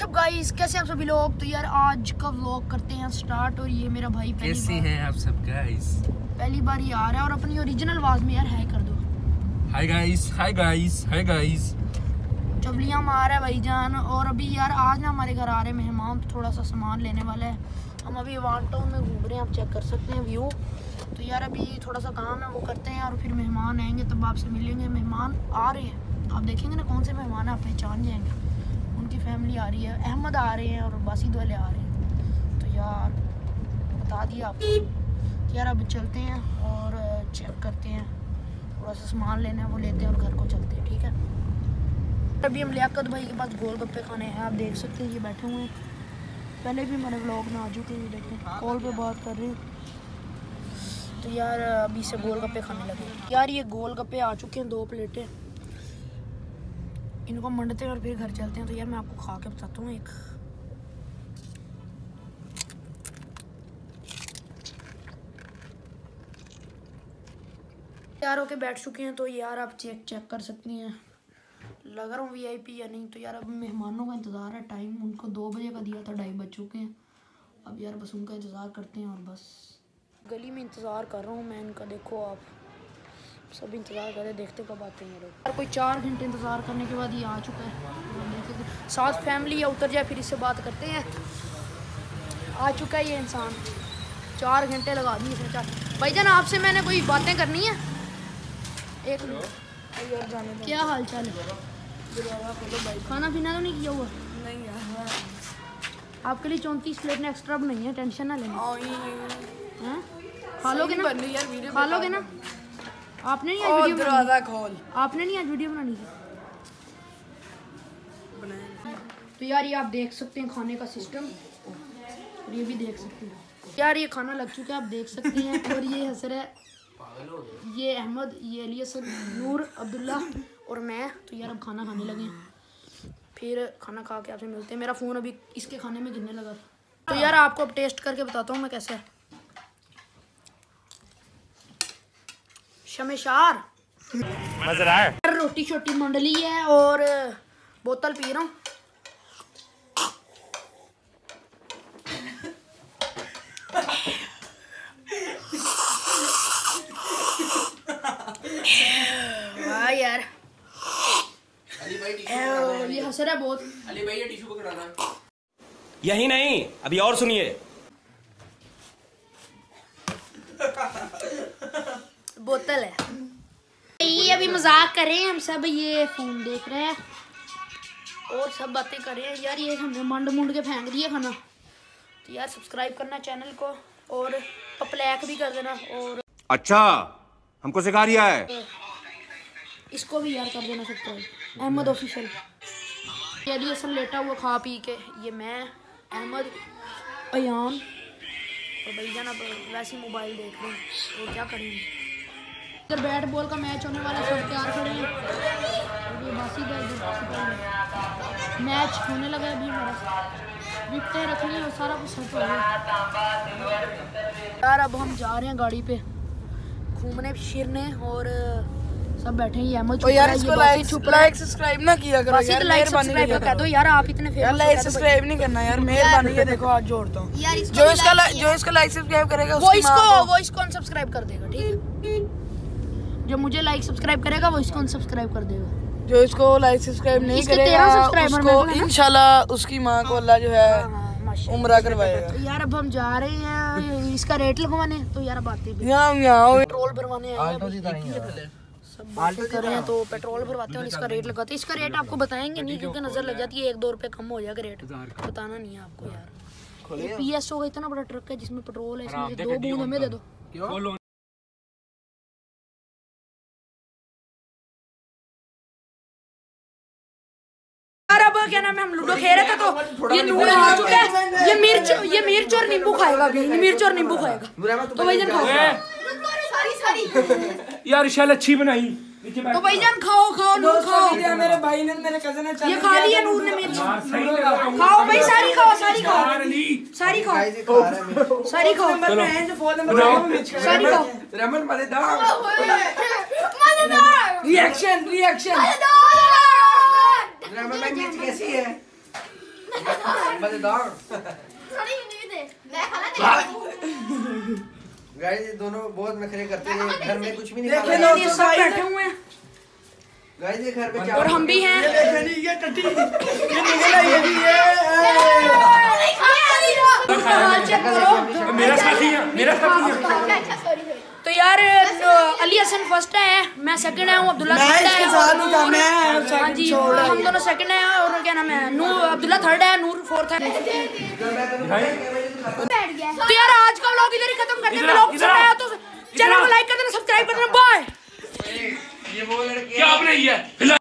WhatsApp guys, कैसे आप सभी लोग। तो यार आज का व्लॉग करते हैं स्टार्ट। और ये मेरा भाई कैसे हैं आप सब गाइस, पहली बार ये आ रहा है और अपनी ओरिजिनल आवाज में यार हाय कर दो। Hi guys, hi guys, hi guys. चबलियाँ मार है भाईजान। और अभी यार आज ना हमारे घर आ रहे मेहमान, तो थोड़ा सा सामान लेने वाला है। हम अभी वान टाउन में घूम रहे हैं, आप चेक कर सकते हैं व्यू। तो यार अभी थोड़ा सा काम है वो करते हैं और फिर मेहमान आएंगे तब आपसे मिलेंगे। मेहमान आ रहे हैं, आप देखेंगे ना कौन से मेहमान है, आप पहचान जाएंगे। उनकी फैमिली आ रही है, अहमद आ रहे हैं और बासित वाले आ रहे हैं। तो यार बता दिया आपको। तो यार अब चलते हैं और चेक करते हैं, थोड़ा सा सामान लेना है वो लेते हैं और घर को चलते हैं, ठीक है। अभी हम लियाकत भाई के पास गोलगप्पे खाने हैं, आप देख सकते हैं ये बैठे हुए हैं। पहले भी हमारे व्लॉग में आ चुके हैं, देखें कॉल पे बात कर रहे हैं। तो यार अभी से गोलगप्पे खाने लगे। यार ये गोलगप्पे आ चुके हैं, 2 प्लेटें। इनको मंडते हैं और फिर घर चलते हैं। तो यार मैं आपको खा के बताता हूँ एक। यार होके बैठ चुके हैं। तो यार आप चेक कर सकती हैं लग रहा हूँ VIP या नहीं। तो यार अब मेहमानों का इंतज़ार है। टाइम उनको 2 बजे का दिया था, 2:30 बज चुके हैं। अब यार बस उनका इंतज़ार करते हैं और बस गली में इंतज़ार कर रहा हूँ मैं इनका। देखो आप सब इंतज़ार करें, देखते कब आते हैं ये लोग। यार कोई 4 घंटे इंतज़ार करने के बाद ये आ चुका है। साथ फैमिली या उतर जाए फिर इससे बात करते हैं। आ चुका है ये इंसान, 4 घंटे लगा दिए इसने। 4 भाईजान आपसे मैंने कोई बातें करनी है। एक मिनट, क्या हाल चाल है? खाना पीना तो नहीं किया हुआ? नहीं यार, आपके लिए 34 प्लेट ने एक्स्ट्रा बनाई है, टेंशन ना लेना। हैं? खा लोगे ना? यार खा लोगे ना? आपने नहीं आज वीडियो दरवाजा खोल। आपने नहीं आज वीडियो बनानी थी? तो यार ये आप देख सकते हैं खाने का सिस्टम, और ये भी देख सकते हैं। यार ये खाना लग चुका है, आप देख सकते हैं। और ये हसर है, ये अहमद, ये अलियस, नूर, अब्दुल्ला और मैं। तो यार अब खाना खाने लगे हैं, फिर खाना खा के आपसे मिलते हैं। मेरा फ़ोन अभी इसके खाने में गिरने लगा। तो यार आपको अब टेस्ट करके बताता हूँ मैं कैसे है। शमेशार मजा रहा है। रोटी छोटी मंडली है और बोतल पी रहा हूँ। वाह यार, ये हंस रहा है बहुत। अली भाई ये टिश्यू पकड़ा था। यही नहीं, अभी और सुनिए। बोतल है। ये अभी मजाक कर रहे हैं हम सब, ये फोन देख रहे हैं और सब बातें कर रहे हैं। यार ये हमने मंड के फेंक दिया खाना। तो यार सब्सक्राइब करना चैनल को और पपलैक भी कर देना। और अच्छा, हमको सिखा रिया है। इसको भी यार कर देना सब्सक्राइब, अहमद ऑफिशियल। यदि असल लेटा हुआ खा पी के, ये मैं, अहमद, अयान और भाईजान अब वैसे ही मोबाइल देख रहे हैं। तो क्या करेंगे, इधर बैट बॉल का मैच होने वाला, सब तैयार खड़े हैं। और ये बासी मैच होने लगा है अभी हमारा। विकटें रखनी है और सारा कुछ सेट हो गया। यार अब हम जा रहे हैं गाड़ी पे घूमने फिरने और सब बैठे हैं। अहमद यार इसको लाइक सब्सक्राइब ना किया करो यार, लाइक सब्सक्राइब कर दो यार, आप इतने फेमस। लाइक सब्सक्राइब नहीं करना यार, मेहरबानी है। देखो आज जोड़ता हूँ, जो इसका लाइक सब्सक्राइब करेगा वो इसको अनसब्सक्राइब कर देगा, ठीक है। जो मुझे लाइक सब्सक्राइब करेगा वो इसको अनसब्सक्राइब कर देगा। जो इसको लाइक सब्सक्राइब नहीं करेगा उसको इंशाल्लाह उसकी माँ को अल्लाह जो है उम्रा करवाएगा। तो यार अब हम जा रहे हैं इसका रेट लगवाने। तो यार अब आते हैं यहाँ पेट्रोल भरवाने सब बातें कर रहे हैं। तो पेट्रोल भरवाते हैं और इसका रेट लगाते हैं। इसका रेट आपको बताएंगे नहीं क्योंकि नजर लग जाती है, 1-2 रुपए कम हो जाएगा रेट, बताना नहीं है आपको यार। ये PSO का इतना बड़ा ट्रक है जिसमें पेट्रोल है, इसमें से 2 बूंद हमें दे दो। अब क्या नाम है, हम लूडो खेल रहे थे तो ये नूर आ चुका है। ये मिर्च और नींबू खाएगा अभी, मिर्च और नींबू खाएगा। तो भाईजान खाओ यार शाल अच्छी बनाई। तो भाईजान खाओ नूर खाओ। मेरे भाई ने, मेरे कजन ने ये खा लिया नूर ने मिर्च। खाओ भाई, सारी खाओ सारी खाओ। रमन मजेदार रिएक्शन मिर्च कैसी है? गाइस ये दोनों बहुत नखरे करते हैं, घर में कुछ भी नहीं देखे खा लोग सब बैठे हुए हैं गाइस ये घर में और हम भी हैं। ये टट्टी ये निकला ये भी ये मेरा साथी है, मेरा साथी है। तो यार अली हसन फर्स्ट है, मैं सेकंड है, अब्दुल्ला मैं थर्ड इसके है। साथ हूं, मैं हाँ जी, हम दोनों सेकंड है और क्या नाम है, नूर अब्दुल्ला थर्ड है, नूर फोर्थ है। तो यार आज का व्लॉग इधर ही खत्म करते हैं। व्लॉग पसंद आया तो चैनल को लाइक कर देना, सब्सक्राइब कर देना। बाय। क्या आपने ये